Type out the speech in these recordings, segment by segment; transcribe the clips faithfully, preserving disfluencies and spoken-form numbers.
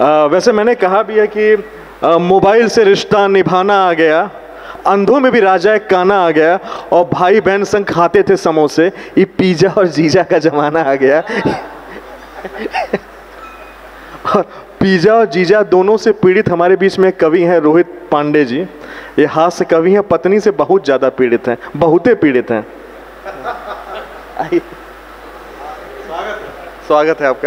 आ, वैसे मैंने कहा भी है कि आ, मोबाइल से रिश्ता निभाना आ गया, अंधों में भी राजा एक काना आ गया, और भाई बहन संग खाते थे समोसे, ये पिज्जा और जीजा का जमाना आ गया। और पिज्जा और जीजा दोनों से पीड़ित हमारे बीच में कवि हैं रोहित पांडे जी। ये हास्य कवि हैं, पत्नी से बहुत ज़्यादा पीड़ित हैं, बहुते पीड़ित हैं। स्वागत है आपका।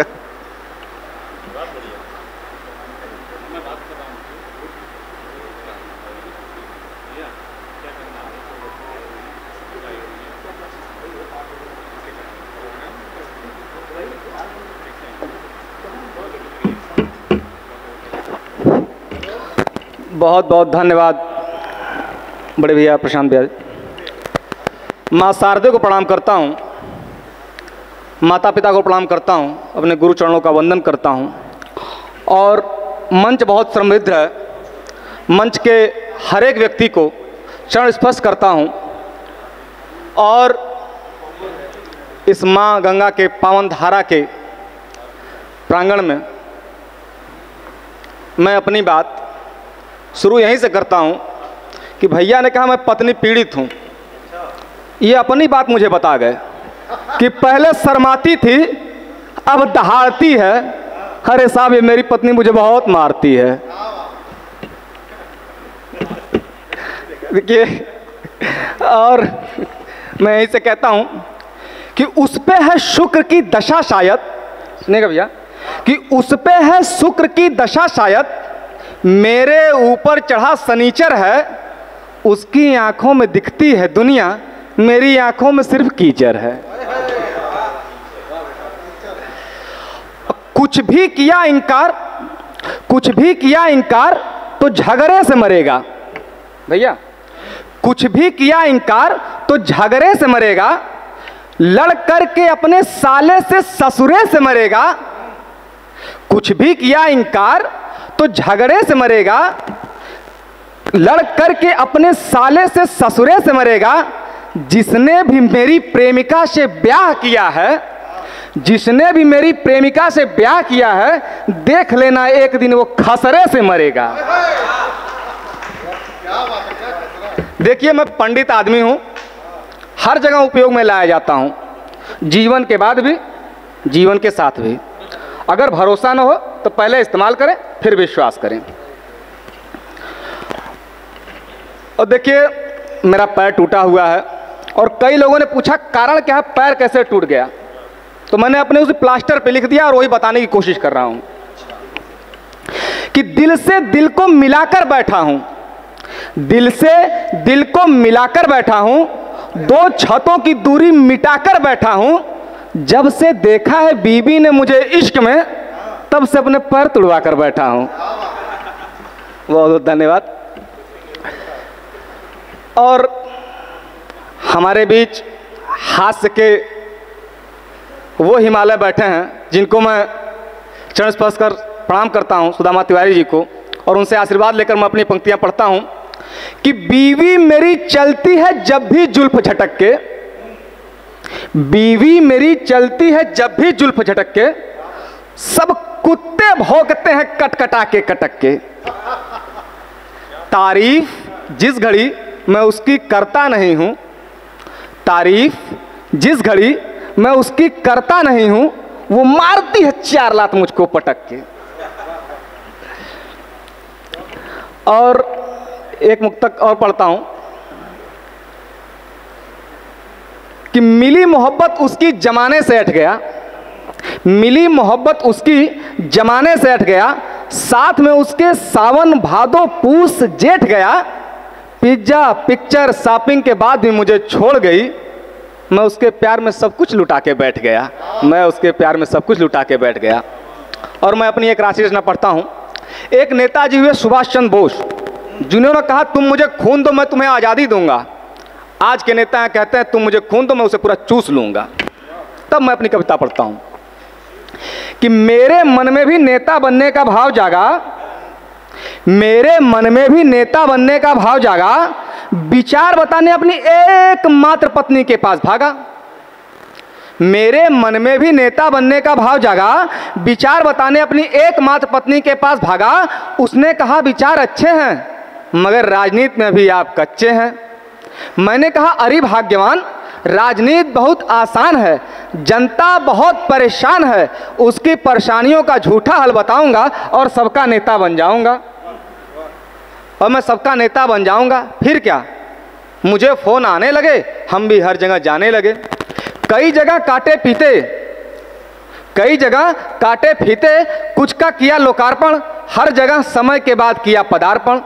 बहुत बहुत धन्यवाद बड़े भैया प्रशांत भैया। माँ शारदे को प्रणाम करता हूँ, माता पिता को प्रणाम करता हूँ, अपने गुरु चरणों का वंदन करता हूँ। और मंच बहुत समृद्ध है, मंच के हर एक व्यक्ति को चरण स्पर्श करता हूँ। और इस माँ गंगा के पावन धारा के प्रांगण में मैं अपनी बात शुरू यहीं से करता हूं कि भैया ने कहा मैं पत्नी पीड़ित हूं, ये अपनी बात मुझे बता गए कि पहले शर्माती थी अब दहाड़ती है। अरे साहब, ये मेरी पत्नी मुझे बहुत मारती है। देखिए, और मैं यहीं से कहता हूं कि उस पे है शुक्र की दशा शायद, सुनिएगा भैया, कि उस पे है शुक्र की दशा शायद, मेरे ऊपर चढ़ा सनीचर है, उसकी आंखों में दिखती है दुनिया, मेरी आंखों में सिर्फ कीचड़ है। कुछ भी किया इनकार, कुछ भी किया इनकार तो झगड़े से मरेगा। भैया, कुछ भी किया इनकार तो झगड़े से मरेगा, लड़ करके अपने साले से ससुरे से मरेगा। कुछ भी किया इनकार तो झगड़े से मरेगा, लड़ करके अपने साले से ससुरे से मरेगा। जिसने भी मेरी प्रेमिका से ब्याह किया है, जिसने भी मेरी प्रेमिका से ब्याह किया है, देख लेना एक दिन वो खसरे से मरेगा। देखिए, मैं पंडित आदमी हूं, हर जगह उपयोग में लाया जाता हूं, जीवन के बाद भी, जीवन के साथ भी। अगर भरोसा न हो तो पहले इस्तेमाल करें, फिर विश्वास करें। और देखिए, मेरा पैर टूटा हुआ है और कई लोगों ने पूछा कारण क्या है, पैर कैसे टूट गया, तो मैंने अपने उस प्लास्टर पे लिख दिया और वही बताने की कोशिश कर रहा हूं कि दिल से दिल को मिलाकर बैठा हूं, दिल से दिल को मिलाकर बैठा हूं, दो छतों की दूरी मिटाकर बैठा हूं। जब से देखा है बीबी ने मुझे इश्क में, तब से अपने पैर तुड़वा कर बैठा हूं। बहुत बहुत धन्यवाद। और हमारे बीच हास्य के वो हिमालय बैठे हैं जिनको मैं चरण स्पर्श कर प्रणाम करता हूं, सुदामा तिवारी जी को, और उनसे आशीर्वाद लेकर मैं अपनी पंक्तियां पढ़ता हूं कि बीवी मेरी चलती है जब भी जुल्फ झटक के, बीवी मेरी चलती है जब भी जुल्फ झटक के, सब कुत्ते भौंकते हैं कटकटा के कटक के। तारीफ जिस घड़ी मैं उसकी करता नहीं हूं, तारीफ जिस घड़ी मैं उसकी करता नहीं हूं, वो मारती है चार लात मुझको पटक के। और एक मुक्तक और पढ़ता हूं कि मिली मोहब्बत उसकी जमाने से हट गया, मिली मोहब्बत उसकी जमाने से हट गया, साथ में उसके सावन भादो पूस जेठ गया। पिज्जा पिक्चर शॉपिंग के बाद भी मुझे छोड़ गई, मैं उसके प्यार में सब कुछ लुटा के बैठ गया, मैं उसके प्यार में सब कुछ लुटा के बैठ गया। और मैं अपनी एक राशि रचना पढ़ता हूं। एक नेताजी हुए सुभाष चंद्र बोस, जिन्होंने कहा तुम मुझे खून दो मैं तुम्हें आज़ादी दूंगा। आज के नेता कहते हैं तुम मुझे खून दो मैं उसे पूरा चूस लूंगा। तब मैं अपनी कविता पढ़ता हूं कि मेरे मन में भी नेता बनने का भाव जागा, मेरे मन में भी नेता बनने का भाव जागा, विचार बताने अपनी एकमात्र पत्नी के पास भागा। मेरे मन में भी नेता बनने का भाव जागा। विचार बताने अपनी एकमात्र पत्नी के पास भागा। उसने कहा विचार अच्छे हैं मगर राजनीति में भी आप कच्चे हैं। मैंने कहा अरे भाग्यवान, राजनीति बहुत आसान है, जनता बहुत परेशान है, उसकी परेशानियों का झूठा हल बताऊंगा और सबका नेता बन जाऊंगा। और मैं सबका नेता बन जाऊंगा फिर क्या। मुझे फोन आने लगे, हम भी हर जगह जाने लगे। कई जगह काटे पीते कई जगह काटे फीते कुछ का किया लोकार्पण, हर जगह समय के बाद किया पदार्पण।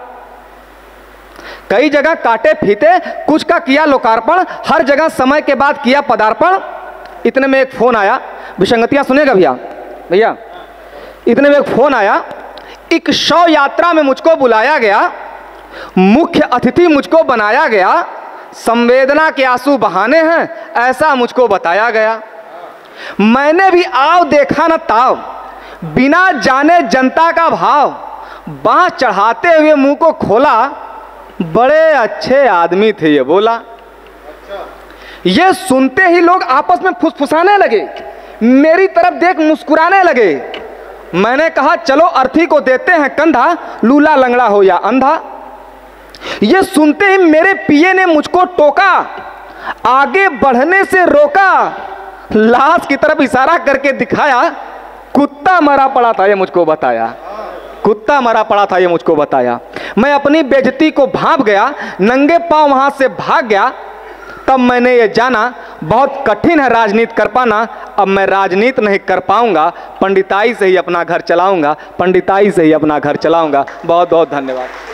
कई जगह काटे फीते कुछ का किया लोकार्पण, हर जगह समय के बाद किया पदार्पण। इतने में एक फोन आया, विसंगतियां सुनेगा भैया भैया इतने में एक फोन आया, एक शव यात्रा में मुझको बुलाया गया, मुख्य अतिथि मुझको बनाया गया, संवेदना के आंसू बहाने हैं ऐसा मुझको बताया गया। मैंने भी आओ देखा न ताव, बिना जाने जनता का भाव, बांह चढ़ाते हुए मुंह को खोला, बड़े अच्छे आदमी थे ये बोला। ये सुनते ही लोग आपस में फुसफुसाने लगे, मेरी तरफ देख मुस्कुराने लगे। मैंने कहा चलो अर्थी को देते हैं कंधा, लूला लंगड़ा हो या अंधा। ये सुनते ही मेरे पिए ने मुझको टोका, आगे बढ़ने से रोका, लाश की तरफ इशारा करके दिखाया, कुत्ता मरा पड़ा था ये मुझको बताया, कुत्ता मरा पड़ा था ये मुझको बताया। मैं अपनी बेइज्जती को भांप गया, नंगे पांव वहां से भाग गया। तब मैंने ये जाना बहुत कठिन है राजनीति कर पाना। अब मैं राजनीति नहीं कर पाऊंगा, पंडिताई से ही अपना घर चलाऊंगा, पंडिताई से ही अपना घर चलाऊंगा। बहुत बहुत धन्यवाद।